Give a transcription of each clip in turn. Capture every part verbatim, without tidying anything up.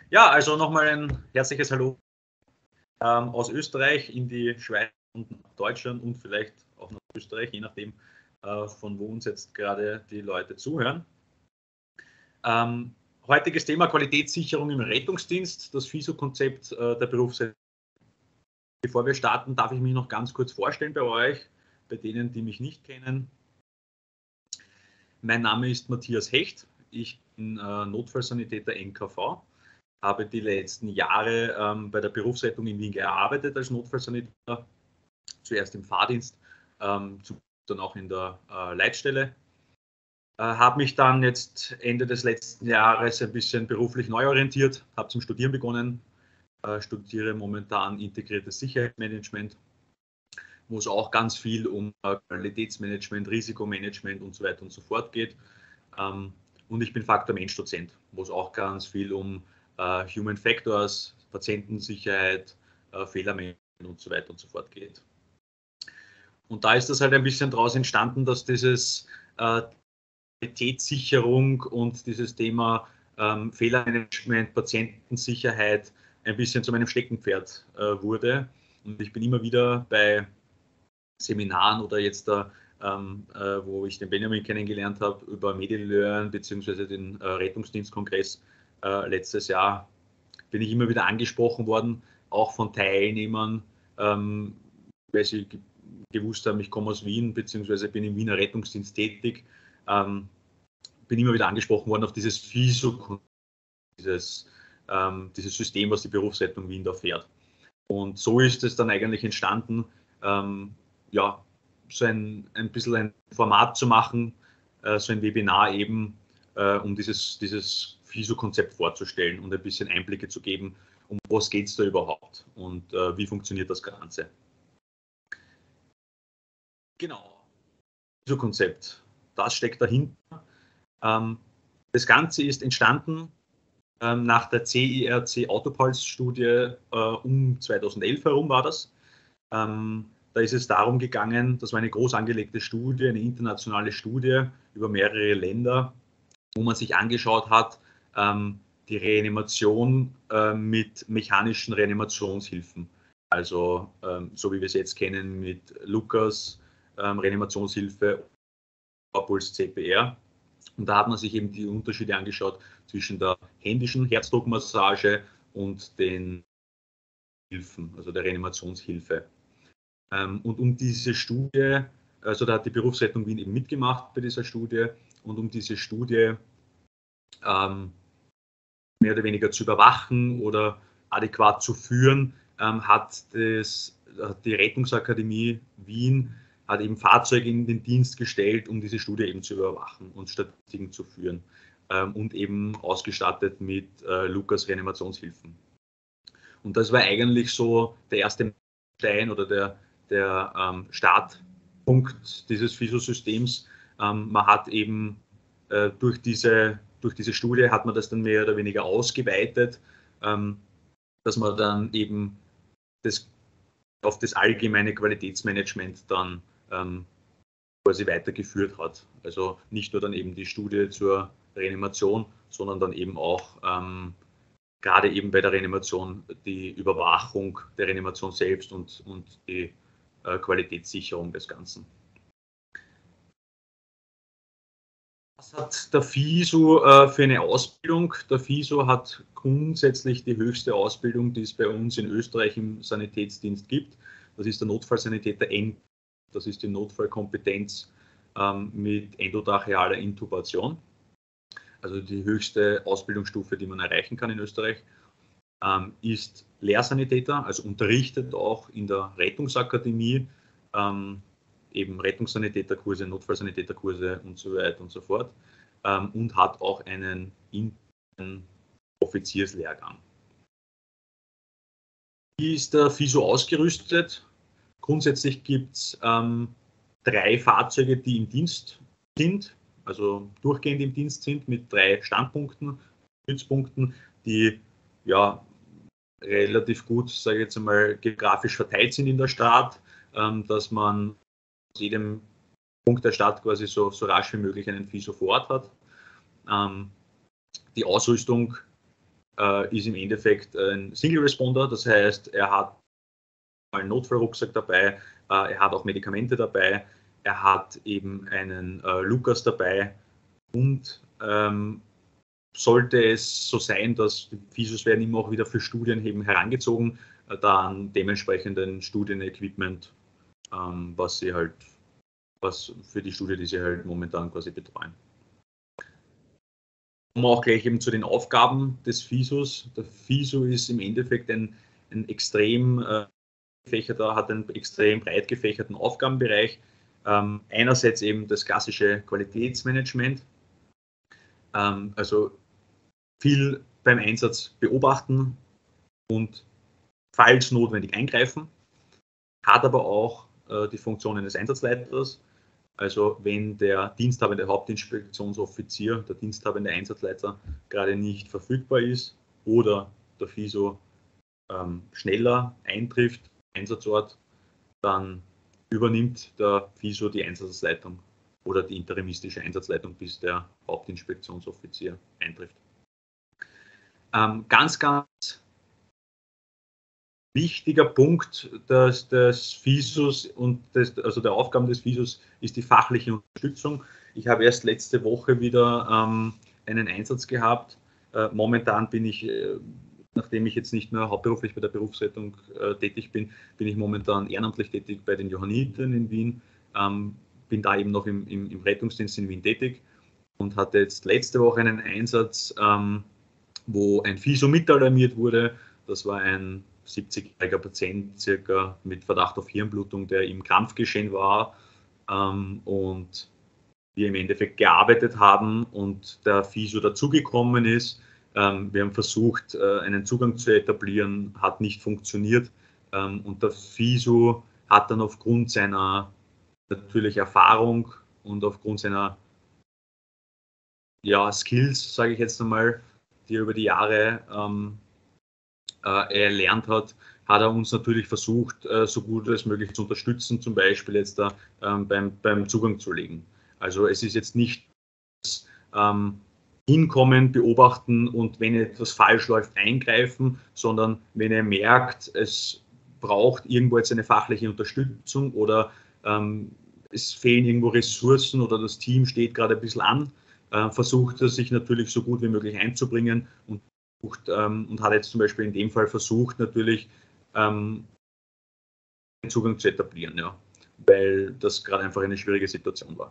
Ja, also nochmal ein herzliches Hallo ähm, aus Österreich in die Schweiz und Deutschland und vielleicht auch nach Österreich, je nachdem, äh, von wo uns jetzt gerade die Leute zuhören. Ähm, heutiges Thema Qualitätssicherung im Rettungsdienst, das FISO-Konzept äh, der Berufsrettung. Bevor wir starten, darf ich mich noch ganz kurz vorstellen bei euch, bei denen, die mich nicht kennen. Mein Name ist Matthias Hecht, ich bin äh, Notfallsanitäter N K V. Habe die letzten Jahre ähm, bei der Berufsrettung in Wien gearbeitet als Notfallsanitäter, zuerst im Fahrdienst, ähm, dann auch in der äh, Leitstelle. Äh, habe mich dann jetzt Ende des letzten Jahres ein bisschen beruflich neu orientiert, habe zum Studieren begonnen, äh, studiere momentan integriertes Sicherheitsmanagement, wo es auch ganz viel um äh, Qualitätsmanagement, Risikomanagement und so weiter und so fort geht. Ähm, und ich bin Faktor Mensch-Dozent, wo es auch ganz viel um äh, Human Factors, Patientensicherheit, äh, Fehlermanagement und so weiter und so fort geht. Und da ist das halt ein bisschen daraus entstanden, dass dieses äh, Qualitätssicherung und dieses Thema ähm, Fehlermanagement, Patientensicherheit ein bisschen zu meinem Steckenpferd äh, wurde. Und ich bin immer wieder bei Seminaren oder jetzt da, ähm, äh, wo ich den Benjamin kennengelernt habe, über Medilören bzw. den äh, Rettungsdienstkongress äh, letztes Jahr, bin ich immer wieder angesprochen worden, auch von Teilnehmern, ähm, weil sie ge gewusst haben, ich komme aus Wien bzw. bin im Wiener Rettungsdienst tätig, ähm, bin immer wieder angesprochen worden auf dieses FISO, dieses, ähm, dieses System, was die Berufsrettung Wien da fährt. Und so ist es dann eigentlich entstanden, ähm, ja, so ein, ein bisschen ein Format zu machen, äh, so ein Webinar eben, äh, um dieses, dieses FISO-Konzept vorzustellen und ein bisschen Einblicke zu geben, um was geht es da überhaupt und äh, wie funktioniert das Ganze. Genau, FISO-Konzept, das steckt dahinter. Ähm, das Ganze ist entstanden ähm, nach der C I R C-Autopulse-Studie äh, um zweitausendelf herum war das. Ähm, da ist es darum gegangen, das war eine groß angelegte Studie, eine internationale Studie über mehrere Länder, wo man sich angeschaut hat, ähm, die Reanimation äh, mit mechanischen Reanimationshilfen. Also ähm, so wie wir es jetzt kennen mit Lukas, ähm, Reanimationshilfe, Puls C P R. Und da hat man sich eben die Unterschiede angeschaut zwischen der händischen Herzdruckmassage und den Hilfen, also der Reanimationshilfe. Ähm, und um diese Studie, also da hat die Berufsrettung Wien eben mitgemacht bei dieser Studie, und um diese Studie ähm, mehr oder weniger zu überwachen oder adäquat zu führen, ähm, hat, das, hat die Rettungsakademie Wien hat eben Fahrzeuge in den Dienst gestellt, um diese Studie eben zu überwachen und Statistiken zu führen, ähm, und eben ausgestattet mit äh, Lukas Reanimationshilfen. Und das war eigentlich so der erste Stein oder der, der ähm, Startpunkt dieses FISO-Systems. Ähm, man hat eben äh, durch, diese, durch diese Studie hat man das dann mehr oder weniger ausgeweitet, ähm, dass man dann eben das, auf das allgemeine Qualitätsmanagement dann ähm, quasi weitergeführt hat. Also nicht nur dann eben die Studie zur Reanimation, sondern dann eben auch ähm, gerade eben bei der Reanimation die Überwachung der Reanimation selbst und, und die äh, Qualitätssicherung des Ganzen. Was hat der FISO äh, für eine Ausbildung? Der FISO hat grundsätzlich die höchste Ausbildung, die es bei uns in Österreich im Sanitätsdienst gibt. Das ist der Notfallsanitäter N. Das ist die Notfallkompetenz ähm, mit endotrachealer Intubation. Also die höchste Ausbildungsstufe, die man erreichen kann in Österreich. Ähm, ist Lehrsanitäter, also unterrichtet auch in der Rettungsakademie, ähm, eben Rettungssanitäterkurse, Notfallsanitäterkurse und so weiter und so fort, ähm, und hat auch einen internen Offizierslehrgang. Wie ist der FISO ausgerüstet? Grundsätzlich gibt es ähm, drei Fahrzeuge, die im Dienst sind, also durchgehend im Dienst sind, mit drei Standpunkten, Stützpunkten, die ja relativ gut, sage ich jetzt einmal, geografisch verteilt sind in der Stadt, ähm, dass man aus jedem Punkt der Stadt quasi so, so rasch wie möglich einen FISO vor Ort hat. Ähm, die Ausrüstung äh, ist im Endeffekt ein Single Responder, das heißt, er hat einen Notfallrucksack dabei, äh, er hat auch Medikamente dabei, er hat eben einen äh, Lukas dabei und ähm, sollte es so sein, dass die F I S Os werden immer auch wieder für Studien eben herangezogen, äh, dann dementsprechenden Studienequipment, ähm, was sie halt, was für die Studie, die sie halt momentan quasi betreuen. Kommen wir auch gleich eben zu den Aufgaben des F I S Os. Der F I S O ist im Endeffekt ein, ein extrem äh, gefächerter, hat einen extrem breit gefächerten Aufgabenbereich. Ähm, einerseits eben das klassische Qualitätsmanagement, ähm, also viel beim Einsatz beobachten und falls notwendig eingreifen, hat aber auch äh, die Funktion eines Einsatzleiters. Also wenn der diensthabende Hauptinspektionsoffizier, der diensthabende Einsatzleiter gerade nicht verfügbar ist oder der F I S O ähm, schneller eintrifft, Einsatzort, dann übernimmt der F I S O die Einsatzleitung oder die interimistische Einsatzleitung, bis der Hauptinspektionsoffizier eintrifft. Ähm, ganz, ganz wichtiger Punkt des, des F I S Os und des, also der Aufgaben des F I S Os ist die fachliche Unterstützung. Ich habe erst letzte Woche wieder ähm, einen Einsatz gehabt. Äh, momentan bin ich, äh, nachdem ich jetzt nicht mehr hauptberuflich bei der Berufsrettung äh, tätig bin, bin ich momentan ehrenamtlich tätig bei den Johannitern in Wien. Ähm, bin da eben noch im, im, im Rettungsdienst in Wien tätig und hatte jetzt letzte Woche einen Einsatz, ähm, wo ein F I S O mit alarmiert wurde. Das war ein siebzigjähriger Patient circa mit Verdacht auf Hirnblutung, der im Krampfgeschehen war ähm, und wir im Endeffekt gearbeitet haben und der F I S O dazugekommen ist. Ähm, wir haben versucht, äh, einen Zugang zu etablieren, hat nicht funktioniert ähm, und der F I S O hat dann aufgrund seiner natürlich Erfahrung und aufgrund seiner ja, Skills, sage ich jetzt einmal, die er über die Jahre ähm, äh, erlernt hat, hat er uns natürlich versucht, äh, so gut als möglich zu unterstützen, zum Beispiel jetzt da ähm, beim, beim Zugang zu legen. Also es ist jetzt nicht das ähm, Hinkommen, beobachten und wenn etwas falsch läuft, eingreifen, sondern wenn er merkt, es braucht irgendwo jetzt eine fachliche Unterstützung oder ähm, es fehlen irgendwo Ressourcen oder das Team steht gerade ein bisschen an, äh, versucht er sich natürlich so gut wie möglich einzubringen und, ähm, und hat jetzt zum Beispiel in dem Fall versucht, natürlich ähm, den Zugang zu etablieren, ja, weil das gerade einfach eine schwierige Situation war.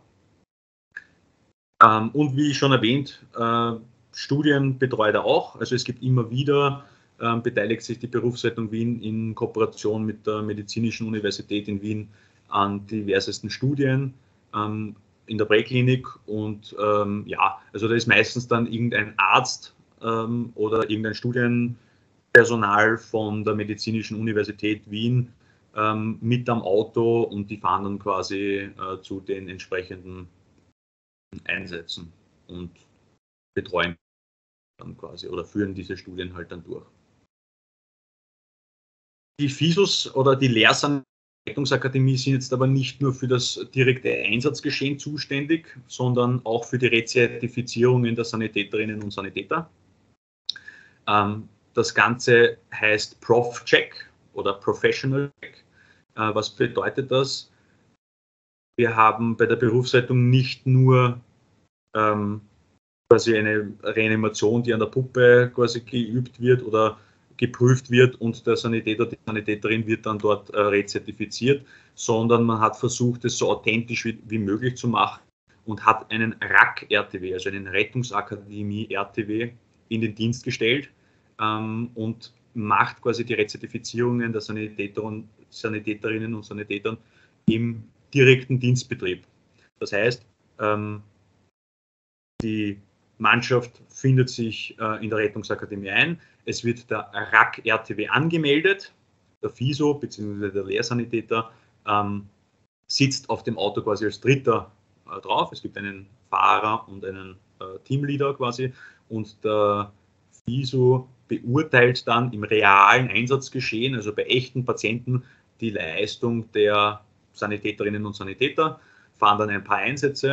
Ähm, und wie schon erwähnt, äh, Studien betreut er auch. Also es gibt immer wieder, ähm, beteiligt sich die Berufsrettung Wien in Kooperation mit der Medizinischen Universität in Wien an diversesten Studien ähm, in der Präklinik. Und ähm, ja, also da ist meistens dann irgendein Arzt ähm, oder irgendein Studienpersonal von der Medizinischen Universität Wien ähm, mit am Auto und die fahren dann quasi äh, zu den entsprechenden Einsätzen und betreuen dann quasi oder führen diese Studien halt dann durch. Die F I S Os oder die Lehrsanierungsakademie sind jetzt aber nicht nur für das direkte Einsatzgeschehen zuständig, sondern auch für die Rezertifizierungen der Sanitäterinnen und Sanitäter. Ähm, das Ganze heißt Prof-Check oder Professional Check. Äh, was bedeutet das? Wir haben bei der Berufsrettung nicht nur ähm, quasi eine Reanimation, die an der Puppe quasi geübt wird oder geprüft wird und der Sanitäter, die Sanitäterin wird dann dort äh, rezertifiziert, sondern man hat versucht, es so authentisch wie, wie möglich zu machen und hat einen R A C-R T W, also einen Rettungsakademie-R T W, in den Dienst gestellt ähm, und macht quasi die Rezertifizierungen der Sanitäter und Sanitäterinnen und Sanitätern im direkten Dienstbetrieb. Das heißt, ähm, die Mannschaft findet sich äh, in der Rettungsakademie ein. Es wird der R A C-R T W angemeldet. Der F I S O bzw. der Lehrsanitäter ähm, sitzt auf dem Auto quasi als Dritter äh, drauf. Es gibt einen Fahrer und einen äh, Teamleader quasi. Und der F I S O beurteilt dann im realen Einsatzgeschehen, also bei echten Patienten, die Leistung der Sanitäterinnen und Sanitäter, fahren dann ein paar Einsätze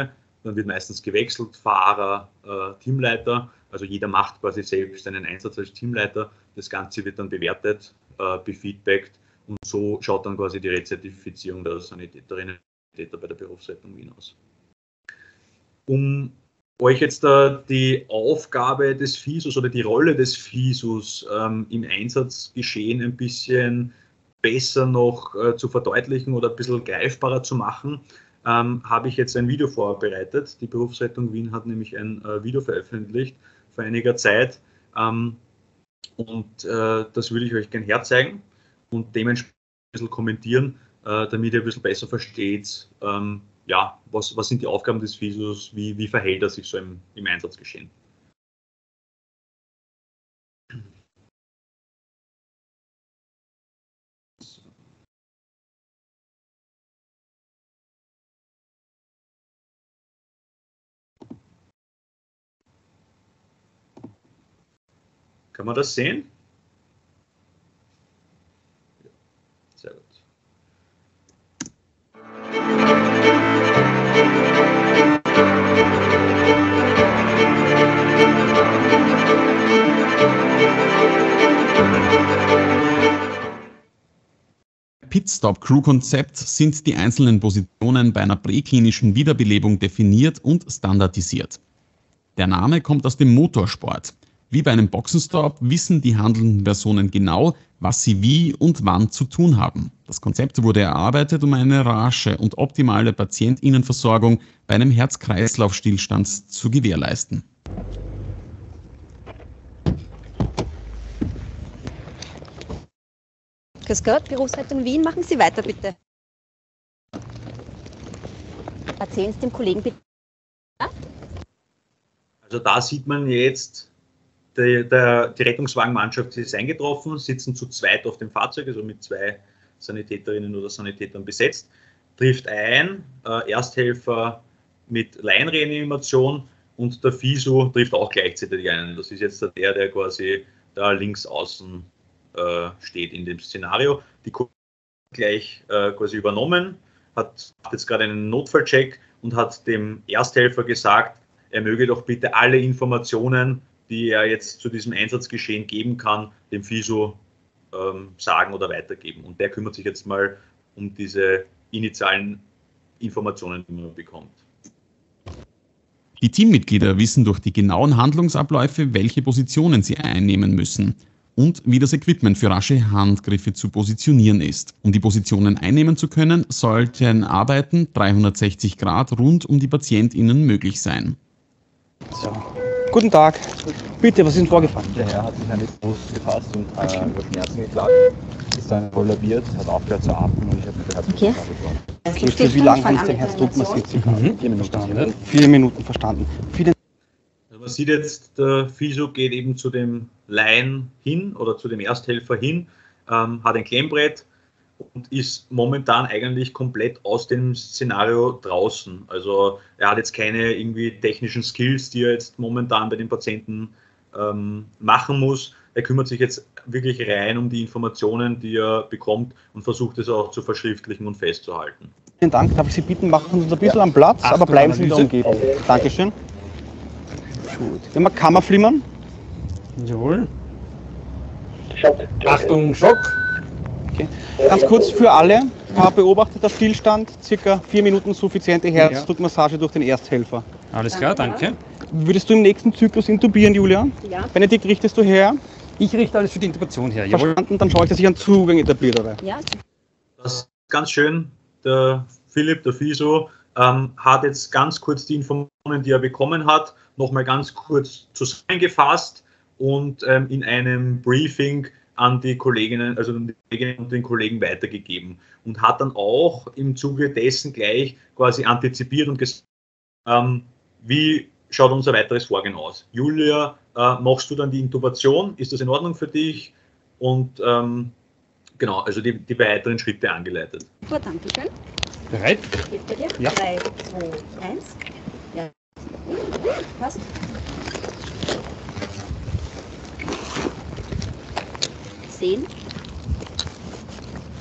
dann wird meistens gewechselt, Fahrer, äh, Teamleiter, also jeder macht quasi selbst einen Einsatz als Teamleiter. Das Ganze wird dann bewertet, äh, befeedbackt und so schaut dann quasi die Rezertifizierung der Sanitäterinnen und Sanitäter bei der Berufsrettung Wien aus. Um euch jetzt äh, die Aufgabe des F I S Us oder die Rolle des F I S Us ähm, im Einsatzgeschehen ein bisschen besser noch äh, zu verdeutlichen oder ein bisschen greifbarer zu machen, ähm, habe ich jetzt ein Video vorbereitet. Die Berufsrettung Wien hat nämlich ein äh, Video veröffentlicht vor einiger Zeit ähm, und äh, das würde ich euch gerne herzeigen und dementsprechend ein bisschen kommentieren, äh, damit ihr ein bisschen besser versteht, ähm, ja, was, was sind die Aufgaben des F I S Us, wie, wie verhält er sich so im, im Einsatzgeschehen. Kann man das sehen? Sehr gut. Pitstop-Crew-Konzept sind die einzelnen Positionen bei einer präklinischen Wiederbelebung definiert und standardisiert. Der Name kommt aus dem Motorsport. Wie bei einem Boxenstopp wissen die handelnden Personen genau, was sie wie und wann zu tun haben. Das Konzept wurde erarbeitet, um eine rasche und optimale Patientinnenversorgung bei einem Herz-Kreislauf-Stillstand zu gewährleisten. Grüß Gott, Berufsrettung Wien, machen Sie weiter bitte. Erzählen Sie dem Kollegen bitte. Also da sieht man jetzt, die, der, die Rettungswagenmannschaft ist eingetroffen, sitzen zu zweit auf dem Fahrzeug, also mit zwei Sanitäterinnen oder Sanitätern besetzt, trifft ein, äh, Ersthelfer mit Laienreanimation und der F I S U trifft auch gleichzeitig ein. Das ist jetzt der, der quasi da links außen äh, steht in dem Szenario. Die Kollegin hat gleich äh, quasi übernommen, hat jetzt gerade einen Notfallcheck und hat dem Ersthelfer gesagt, er möge doch bitte alle Informationen, die er jetzt zu diesem Einsatzgeschehen geben kann, dem F I S U ähm, sagen oder weitergeben. Und der kümmert sich jetzt mal um diese initialen Informationen, die man bekommt. Die Teammitglieder wissen durch die genauen Handlungsabläufe, welche Positionen sie einnehmen müssen und wie das Equipment für rasche Handgriffe zu positionieren ist. Um die Positionen einnehmen zu können, sollten Arbeiten dreihundertsechzig Grad rund um die PatientInnen möglich sein. So. Guten Tag. Bitte, was ist denn vorgefallen? Der Herr hat sich an die Brust gefasst und äh, über Schmerzen geklagt. Ist dann kollabiert, hat aufgehört zu atmen und ich habe gehört, dass Okay. es Okay, für wie lange haben Sie den Herzdruck massiert? Mhm. Vier Minuten. Verstanden. Vier Minuten verstanden. Vielen Also man sieht jetzt, der F I S U geht eben zu dem Laien hin oder zu dem Ersthelfer hin, ähm, hat ein Klemmbrett und ist momentan eigentlich komplett aus dem Szenario draußen. Also er hat jetzt keine irgendwie technischen Skills, die er jetzt momentan bei den Patienten ähm, machen muss. Er kümmert sich jetzt wirklich rein um die Informationen, die er bekommt und versucht es auch zu verschriftlichen und festzuhalten. Dank. Darf ich Sie bitten, machen Sie uns ein bisschen am Platz, Achtung, aber bleiben Sie in der Analyse. Umgebung. Dankeschön. Gut. Wenn wir Kammerflimmern. Jawohl. Achtung, Schock. Okay. Ganz kurz für alle. Paar beobachteter Stillstand, circa vier Minuten suffiziente Herzdruckmassage durch den Ersthelfer. Alles klar, danke. Würdest du im nächsten Zyklus intubieren, Julia? Ja. Benedikt, richtest du her? Ich richte alles für die Intubation her. Jawohl. Verstanden, dann schaue ich, dass ich einen Zugang etabliere. Ja. Das ist ganz schön. Der Philipp, der F I S U, ähm, hat jetzt ganz kurz die Informationen, die er bekommen hat, nochmal ganz kurz zusammengefasst und ähm, in einem Briefing an die Kolleginnen, also an die Kolleginnen und den Kollegen weitergegeben und hat dann auch im Zuge dessen gleich quasi antizipiert und gesagt, ähm, wie schaut unser weiteres Vorgehen aus? Julia, äh, machst du dann die Intubation? Ist das in Ordnung für dich? Und ähm, genau, also die, die weiteren Schritte angeleitet. Super, danke schön. Bereit? Geht bei dir? Ja. drei, zwei, eins. Ja. Passt. zehn.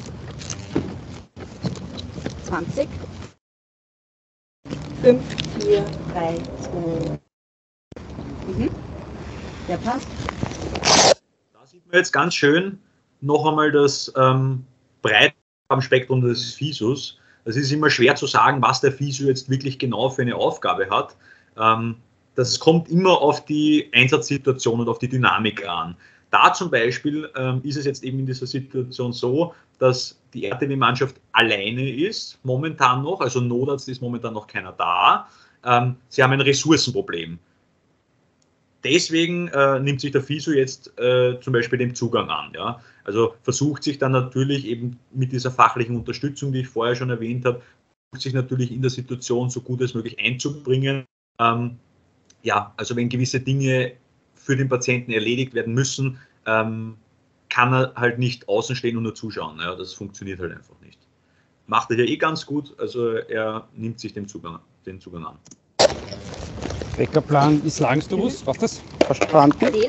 zwanzig. fünf, vier, vier, drei, zwei. Mhm. Ja, passt. Da sieht man jetzt ganz schön noch einmal das ähm, Breitbandspektrum des Fisus. Es ist immer schwer zu sagen, was der Fisu jetzt wirklich genau für eine Aufgabe hat. Ähm, das kommt immer auf die Einsatzsituation und auf die Dynamik an. Da zum Beispiel ähm, ist es jetzt eben in dieser Situation so, dass die R T W-Mannschaft alleine ist, momentan noch, also Notarzt ist momentan noch keiner da. Ähm, sie haben ein Ressourcenproblem. Deswegen äh, nimmt sich der Fisu jetzt äh, zum Beispiel den Zugang an. Ja? Also versucht sich dann natürlich eben mit dieser fachlichen Unterstützung, die ich vorher schon erwähnt habe, versucht sich natürlich in der Situation so gut als möglich einzubringen. Ähm, ja, also wenn gewisse Dinge für den Patienten erledigt werden müssen, ähm, kann er halt nicht außen stehen und nur zuschauen. Ja? Das funktioniert halt einfach nicht. Macht er ja eh ganz gut, also er nimmt sich den Zugang, den Zugang an. Weckerplan ist Lagensdobus, was das? Verstanden. zehn,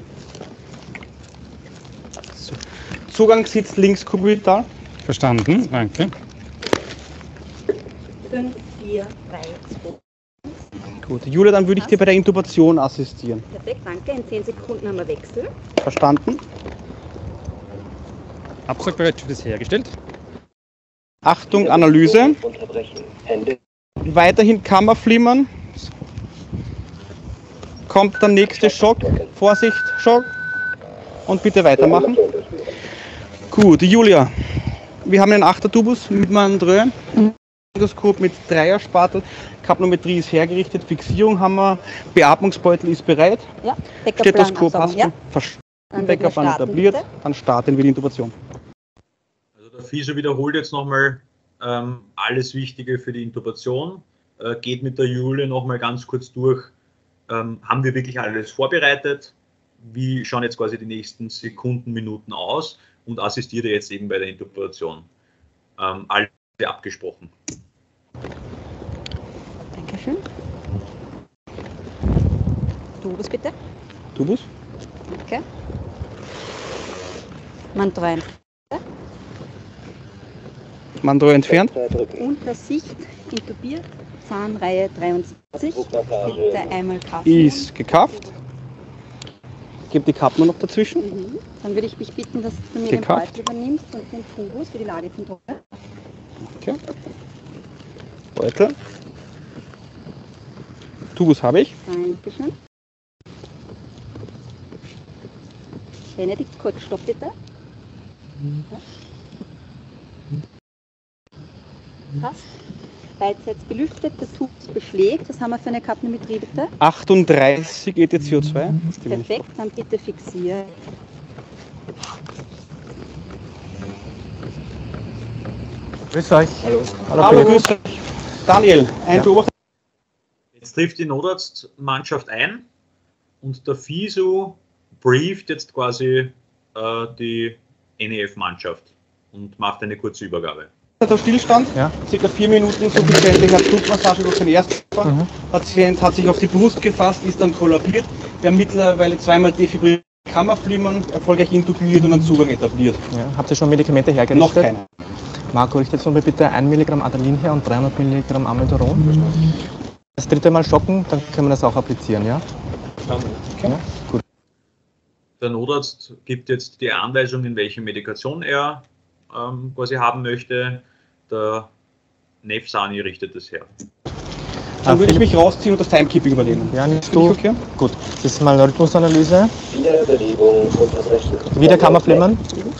Zugang sitzt links kubital. Verstanden, danke. fünf, vier, drei, zwei. Gut, Julia, dann würde ich dir bei der Intubation assistieren. Perfekt, danke. In zehn Sekunden haben wir Wechsel. Verstanden. Absaugbereitschaft ist hergestellt. Achtung, Analyse. Weiterhin Kammerflimmern. Kommt der nächste Schock. Vorsicht, Schock. Und bitte weitermachen. Gut, Julia. Wir haben einen Achtertubus mit Mandrö. Endoskop mit Dreierspatel. Kapnometrie ist hergerichtet. Fixierung haben wir. Beatmungsbeutel ist bereit. Ja, Weckerplan Stethoskop hast du. ja. Verstanden. Dann wird Weckerplan wir starten, etabliert. bitte. Dann starten wir die Intubation. Also der Fisu wiederholt jetzt nochmal ähm, alles Wichtige für die Intubation, äh, geht mit der Julia nochmal ganz kurz durch, ähm, haben wir wirklich alles vorbereitet, wie schauen jetzt quasi die nächsten Sekunden, Minuten aus und assistiert jetzt eben bei der Intubation. Ähm, alles abgesprochen. Dankeschön. Tubus bitte. Tubus. Okay. Mandrö. Mandrö entfernt. Unter Sicht intubiert. Zahnreihe dreiundsiebzig. Bitte einmal Kaffee. Ist gekafft. Gebe die Kapnung noch dazwischen. Mhm. Dann würde ich mich bitten, dass du mir Gekauft. den Beutel übernimmst und den Tubus für die Lagekontrolle. Okay. Beutel. Tubus habe ich. Dankeschön. Benedikt, kurz Stopp bitte. Ja. Passt. Beidseits belüftet, der Tubus beschlägt. Was haben wir für eine Kapnometrie bitte? achtunddreißig E T C O zwei. Perfekt, dann bitte fixieren. Grüß euch. Hallo. Hallo, grüß euch. Daniel, ein Ja. Beobachter. Jetzt trifft die Notarztmannschaft ein und der Fisu brieft jetzt quasi äh, die N E F-Mannschaft und macht eine kurze Übergabe. Der Stillstand, Ja. circa vier Minuten suffiziente Herzdruckmassage durch den Ersthelfer. Mhm. Patient hat sich auf die Brust gefasst, ist dann kollabiert. Wir haben mittlerweile zweimal defibrilliert, Kammerflimmern, erfolgreich intubiert und einen Zugang etabliert. Ja, habt ihr schon Medikamente hergerichtet? Noch keine. Marco, richtet jetzt mal bitte ein Milligramm Adrenalin her und dreihundert Milligramm Amiodaron. Das dritte Mal schocken, dann können wir das auch applizieren, ja? Okay. Ja, gut. Der Notarzt gibt jetzt die Anweisung, in welche Medikation er ähm, quasi haben möchte. Der Nefsani richtet es her. Dann würde ich mich rausziehen und das Timekeeping übernehmen. Ja, nimmst Bin du. ich okay? Gut, das ist mal eine Rhythmusanalyse. Wiederbelebung unterbrechen. Wieder Kammerflimmern.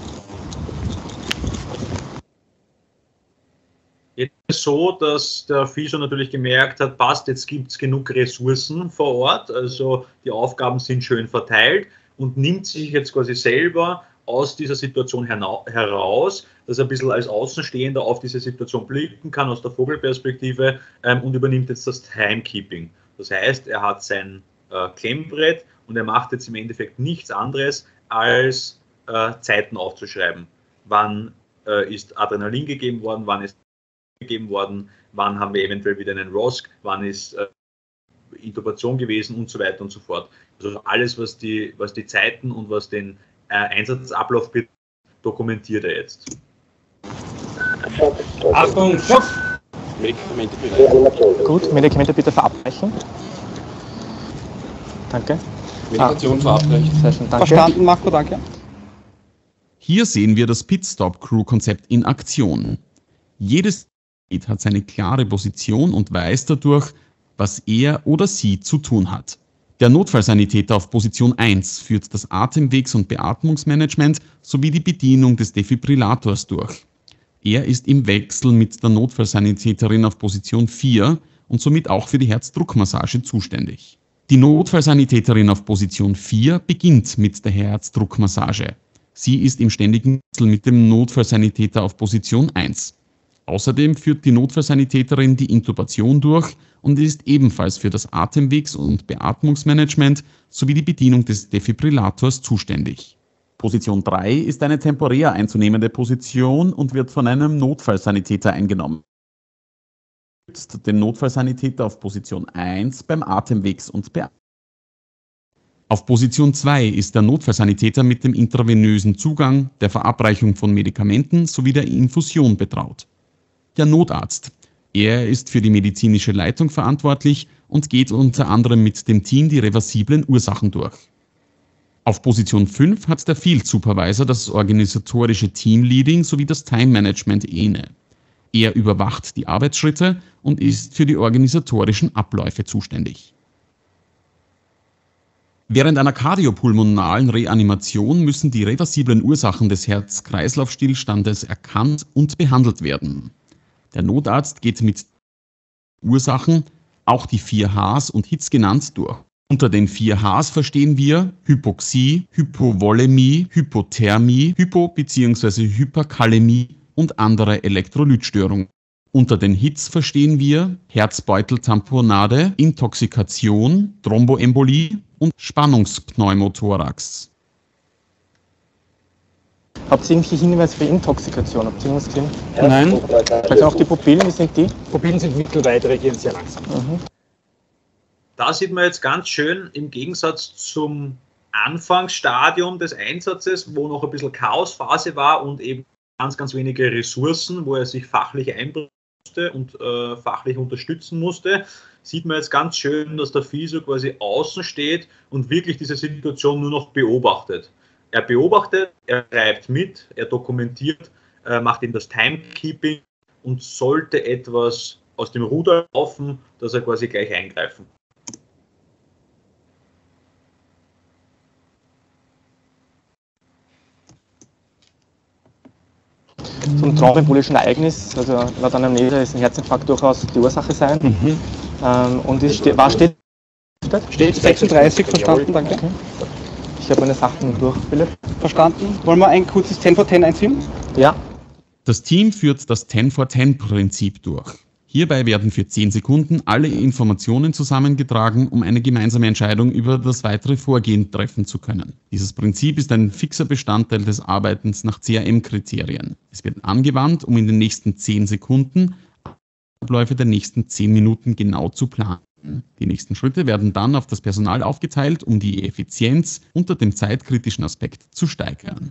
Jetzt ist es so, dass der Fisu natürlich gemerkt hat, passt, jetzt gibt es genug Ressourcen vor Ort, also die Aufgaben sind schön verteilt und nimmt sich jetzt quasi selber aus dieser Situation heraus, dass er ein bisschen als Außenstehender auf diese Situation blicken kann aus der Vogelperspektive ähm, und übernimmt jetzt das Timekeeping. Das heißt, er hat sein äh, Klemmbrett und er macht jetzt im Endeffekt nichts anderes, als äh, Zeiten aufzuschreiben. Wann äh, ist Adrenalin gegeben worden, wann ist gegeben worden, wann haben wir eventuell wieder einen R O S C, wann ist äh, Intubation gewesen und so weiter und so fort. Also alles, was die, was die Zeiten und was den äh, Einsatzablauf betrifft, dokumentiert er jetzt. Achtung, Schock! Medikamente bitte. Reanimation. Gut, Medikamente bitte verabreichen. Danke. Medikation verabreichen. Sehr schön, danke. Verstanden, Marco, danke. Hier sehen wir das Pit-Stop-Crew-Konzept in Aktion. Jedes Mitglied hat seine klare Position und weiß dadurch, was er oder sie zu tun hat. Der Notfallsanitäter auf Position eins führt das Atemwegs- und Beatmungsmanagement sowie die Bedienung des Defibrillators durch. Er ist im Wechsel mit der Notfallsanitäterin auf Position vier und somit auch für die Herzdruckmassage zuständig. Die Notfallsanitäterin auf Position vier beginnt mit der Herzdruckmassage. Sie ist im ständigen Wechsel mit dem Notfallsanitäter auf Position eins. Außerdem führt die Notfallsanitäterin die Intubation durch und ist ebenfalls für das Atemwegs- und Beatmungsmanagement sowie die Bedienung des Defibrillators zuständig. Position drei ist eine temporär einzunehmende Position und wird von einem Notfallsanitäter eingenommen. Den Notfallsanitäter auf Position eins beim Atemwegs- und Beatmungsmanagement. Auf Position zwei ist der Notfallsanitäter mit dem intravenösen Zugang, der Verabreichung von Medikamenten sowie der Infusion betraut. Der Notarzt. Er ist für die medizinische Leitung verantwortlich und geht unter anderem mit dem Team die reversiblen Ursachen durch. Auf Position fünf hat der Field Supervisor das organisatorische Teamleading sowie das Time Management inne. Er überwacht die Arbeitsschritte und ist für die organisatorischen Abläufe zuständig. Während einer kardiopulmonalen Reanimation müssen die reversiblen Ursachen des Herz-Kreislauf-Stillstandes erkannt und behandelt werden. Der Notarzt geht mit Ursachen, auch die vier Hs und Hits genannt, durch. Unter den vier Hs verstehen wir Hypoxie, Hypovolämie, Hypothermie, Hypo- bzw. Hyperkalämie und andere Elektrolytstörungen. Unter den Hits verstehen wir Herzbeuteltamponade, Intoxikation, Thromboembolie und Spannungspneumothorax. Habt ihr irgendwelche Hinweise für Intoxikation? Habt ihr irgendwas gesehen? Nein. Vielleicht auch die Pupillen, wie sind die? Pupillen sind mittelweit, reagieren sehr langsam. Mhm. Da sieht man jetzt ganz schön im Gegensatz zum Anfangsstadium des Einsatzes, wo noch ein bisschen Chaosphase war und eben ganz, ganz wenige Ressourcen, wo er sich fachlich einbringen musste und äh, fachlich unterstützen musste, sieht man jetzt ganz schön, dass der Physio quasi außen steht und wirklich diese Situation nur noch beobachtet. Er beobachtet, er schreibt mit, er dokumentiert, er macht eben das Timekeeping und sollte etwas aus dem Ruder laufen, dass er quasi gleich eingreifen. Zum thromboembolischen Ereignis, also laut Anamnese ist ein Herzinfarkt durchaus die Ursache sein. Mhm. Ähm, und ist, ste war steht, Steht sechsunddreißig, verstanden, danke. Okay. Ich habe meine Sachen durch, Philipp. Verstanden. Wollen wir ein kurzes zehn vor zehn einziehen? Ja. Das Team führt das zehn vor zehn Prinzip durch. Hierbei werden für zehn Sekunden alle Informationen zusammengetragen, um eine gemeinsame Entscheidung über das weitere Vorgehen treffen zu können. Dieses Prinzip ist ein fixer Bestandteil des Arbeitens nach C R M-Kriterien. Es wird angewandt, um in den nächsten zehn Sekunden Abläufe der nächsten zehn Minuten genau zu planen. Die nächsten Schritte werden dann auf das Personal aufgeteilt, um die Effizienz unter dem zeitkritischen Aspekt zu steigern.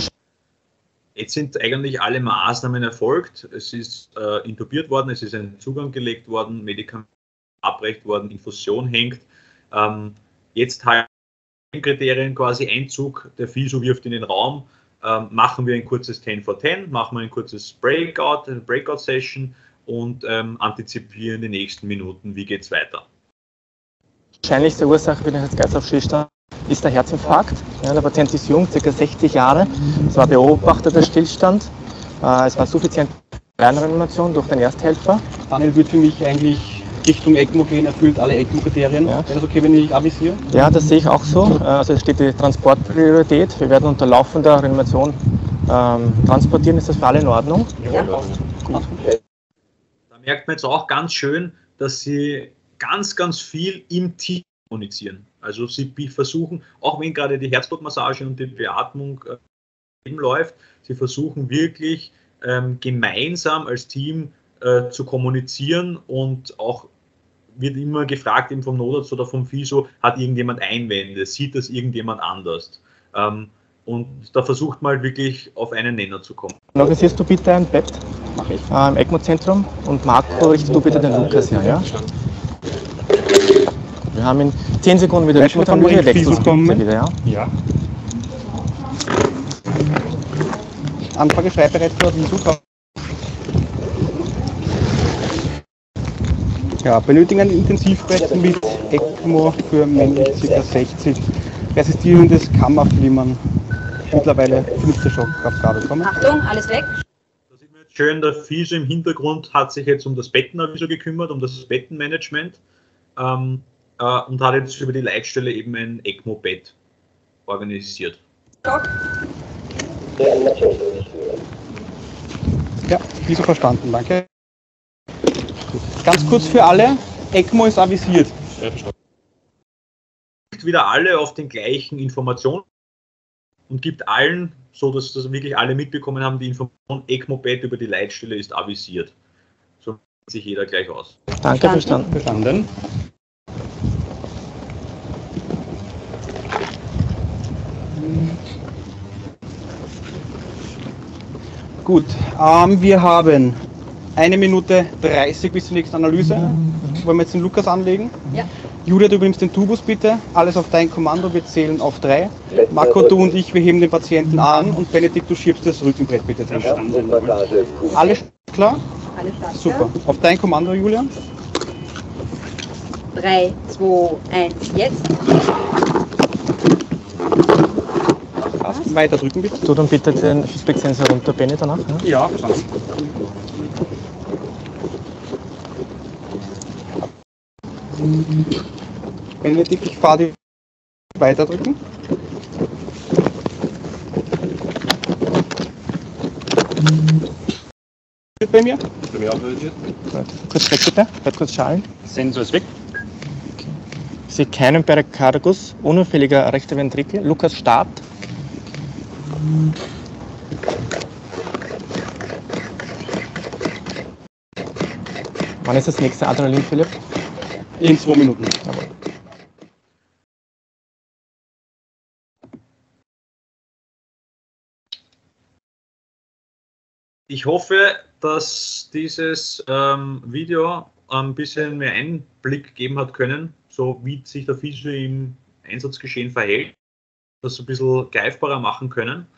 Jetzt sind eigentlich alle Maßnahmen erfolgt. Es ist äh, intubiert worden, es ist ein Zugang gelegt worden, Medikament abrecht worden, Infusion hängt. Ähm, jetzt halt Kriterien quasi Einzug, der Physio wirft in den Raum, ähm, machen wir ein kurzes zehn vor zehn, machen wir ein kurzes Breakout, eine Breakout-Session und ähm, antizipieren die nächsten Minuten, wie geht es weiter. Wahrscheinlichste Ursache für den Herz-Kreislauf-Stillstand ist der Herzinfarkt. Ja, der Patient ist jung, ca. sechzig Jahre. Es war beobachteter Stillstand. Äh, es war suffiziente Reanimation durch den Ersthelfer. Daniel wird für mich eigentlich Richtung ECMO gehen, erfüllt alle ECMO-Kriterien. Ja. Wäre das okay, wenn ich avisiere? Ja, das sehe ich auch so. Äh, also es steht die Transportpriorität. Wir werden unter laufender Reanimation ähm, transportieren. Ist das für alle in Ordnung? Ja. Gut. Da merkt man jetzt auch ganz schön, dass sie ganz, ganz viel im Team kommunizieren. Also sie versuchen, auch wenn gerade die Herzdruckmassage und die Beatmung äh, läuft, sie versuchen wirklich ähm, gemeinsam als Team äh, zu kommunizieren und auch wird immer gefragt eben vom Notarzt oder vom Physio, hat irgendjemand Einwände, sieht das irgendjemand anders? Ähm, und da versucht man halt wirklich auf einen Nenner zu kommen. Organisierst du bitte ein Bett? äh, im ECMO-Zentrum. Und Marco, richtest du bitte den Lukas her, ja? Wir haben in zehn Sekunden wieder Weißt du, dann von wieder wo die Fiesel kommen? wieder, ja? Ja. Anfrage schreibbereit für den Zug. Ja, benötigen ein Intensivbett mit ECMO für männlich ca. sechzig. Persistierendes Kammerflimmern. Mittlerweile fünfte Schockaufgabe bekommen. Achtung, alles weg. Da sieht man jetzt schön, der Fische im Hintergrund hat sich jetzt um das Bettenaviso gekümmert, um das Bettenmanagement ähm, äh, und hat jetzt über die Leitstelle eben ein ECMO-Bett organisiert. Stopp. Reanimation durchführen. Ja, wieso verstanden, danke. Ganz kurz für alle, ECMO ist avisiert. Wieder alle auf den gleichen Informationen und gibt allen, so dass das wirklich alle mitbekommen haben, die Information ECMO-Bett über die Leitstelle ist avisiert. So kennt sich jeder gleich aus. Danke, verstanden. Verstanden. Gut, ähm, wir haben eine Minute dreißig bis zur nächsten Analyse. Wollen wir jetzt den Lukas anlegen? Ja. Julia, du übernimmst den Tubus bitte. Alles auf dein Kommando, wir zählen auf drei. Marco, du und ich, wir heben den Patienten an und Benedikt, du schiebst das Rückenbrett bitte drin. Alles klar? Alles stark. Super. Auf dein Kommando, Julia. drei, zwei, eins, jetzt. Passt. Weiter drücken bitte. Tu dann bitte den Feedback-Sensor runter, Benny, danach. Ne? Ja, verstanden. Benedikt, ich fahre die weiter drücken. Bei mir. Bei mir auch reagiert. Kurz weg bitte, bleib kurz schallen. Sensor ist weg. Ich sehe keinen Perikardikus, unauffälliger rechter Ventrikel. Lukas, Start. Wann ist das nächste Adrenalin, Philipp? In zwei Minuten. Jawohl. Ich hoffe, dass dieses ähm, Video ein bisschen mehr Einblick geben hat können, so wie sich der Fische im Einsatzgeschehen verhält, das ein bisschen greifbarer machen können.